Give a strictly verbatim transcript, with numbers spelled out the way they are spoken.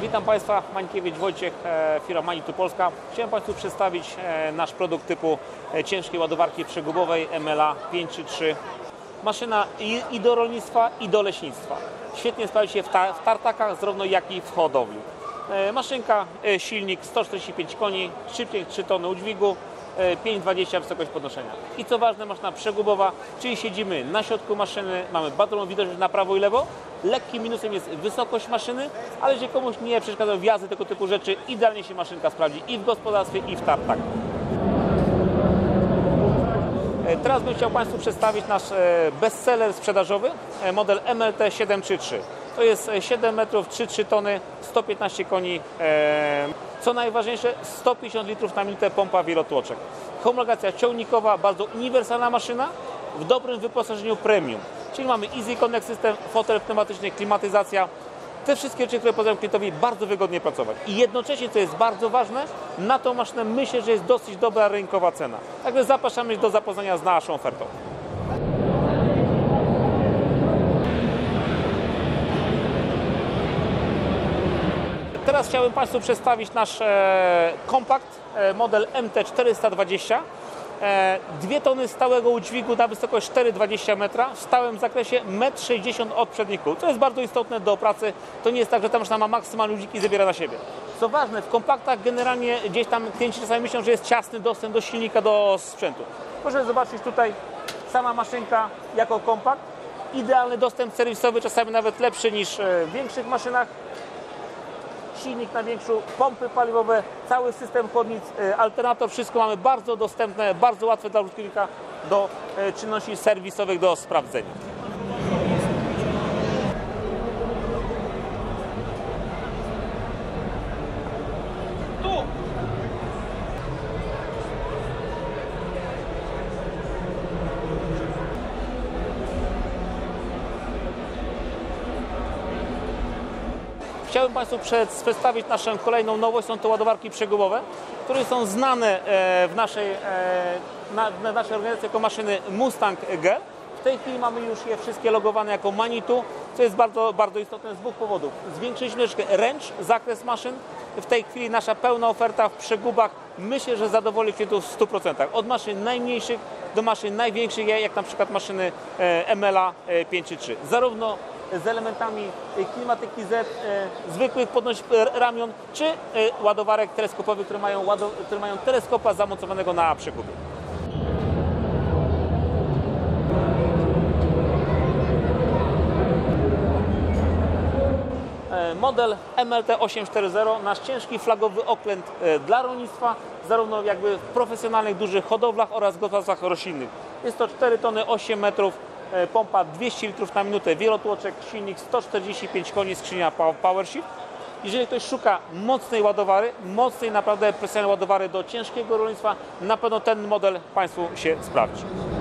Witam Państwa, Mańkiewicz Wojciech, firma Manitou Polska. Chciałem Państwu przedstawić nasz produkt typu ciężkiej ładowarki przegubowej M L A pięć trzy trzy. Maszyna i, i do rolnictwa, i do leśnictwa. Świetnie sprawdzi się w, ta, w tartakach, zarówno jak i w hodowli. Maszynka, silnik sto czterdzieści pięć koni, szybciej trzy tony udźwigu, pięć dwadzieścia wysokość podnoszenia. I co ważne, maszyna przegubowa, czyli siedzimy na środku maszyny, mamy bardzo dobrą widoczność na prawo i lewo. Lekkim minusem jest wysokość maszyny, ale jeżeli komuś nie przeszkadzają wjazdy tego typu rzeczy, idealnie się maszynka sprawdzi i w gospodarstwie, i w tartak. Teraz bym chciał Państwu przedstawić nasz bestseller sprzedażowy, model M L T siedem trzy trzy. To jest siedem metrów, trzy przecinek trzy tony, sto piętnaście koni, co najważniejsze sto pięćdziesiąt litrów na minutę pompa wielotłoczek. Homologacja ciągnikowa, bardzo uniwersalna maszyna w dobrym wyposażeniu premium. Czyli mamy Easy Connect System, fotel pneumatyczny, klimatyzacja. Te wszystkie rzeczy, które pozwalają klientowi bardzo wygodnie pracować. I jednocześnie, co jest bardzo ważne, na tą maszynę myślę, że jest dosyć dobra rynkowa cena. Także zapraszamy do zapoznania z naszą ofertą. Teraz chciałbym Państwu przedstawić nasz e, kompakt, e, model M T czterysta dwadzieścia. E, dwie tony stałego udźwigu na wysokość cztery przecinek dwadzieścia metra w stałym zakresie metr sześćdziesiąt od przednich kół. To jest bardzo istotne do pracy. To nie jest tak, że ta maszyna ma maksymalny udźwig i zabiera na siebie. Co ważne, w kompaktach generalnie gdzieś tam klienci czasami myślą, że jest ciasny dostęp do silnika, do sprzętu. Proszę zobaczyć tutaj sama maszynka jako kompakt. Idealny dostęp serwisowy, czasami nawet lepszy niż w większych maszynach. Silnik na większą, pompy paliwowe, cały system chłodnic, alternator, wszystko mamy bardzo dostępne, bardzo łatwe dla użytkownika do czynności serwisowych, do sprawdzenia. Chciałbym Państwu przedstawić naszą kolejną nowość, są to ładowarki przegubowe, które są znane w naszej, na, w naszej organizacji jako maszyny Mustang G. W tej chwili mamy już je wszystkie logowane jako Manitou, co jest bardzo, bardzo istotne z dwóch powodów. Zwiększyliśmy troszkę range, zakres maszyn. W tej chwili nasza pełna oferta w przegubach myślę, że zadowoli klientów w stu procentach. Od maszyn najmniejszych do maszyn największych, jak na przykład maszyny M L A pięć trzy trzy. Zarówno z elementami klimatyki Z, e, zwykłych podnoś ramion, czy e, ładowarek teleskopowych, które mają, które mają teleskopa zamontowanego na przegubie. E, model M L T osiem cztery zero, nasz ciężki flagowy okręt e, dla rolnictwa, zarówno jakby w profesjonalnych, dużych hodowlach oraz gospodarstwach roślinnych. Jest to cztery tony, osiem metrów, pompa dwieście litrów na minutę, wielotłoczek, silnik sto czterdzieści pięć koni, skrzynia PowerShift. Jeżeli ktoś szuka mocnej ładowary, mocnej naprawdę profesjonalnej ładowary do ciężkiego rolnictwa, na pewno ten model Państwu się sprawdzi.